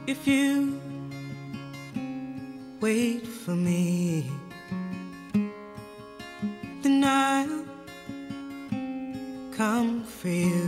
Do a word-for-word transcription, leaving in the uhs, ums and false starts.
If you wait for me, then I'll come for you.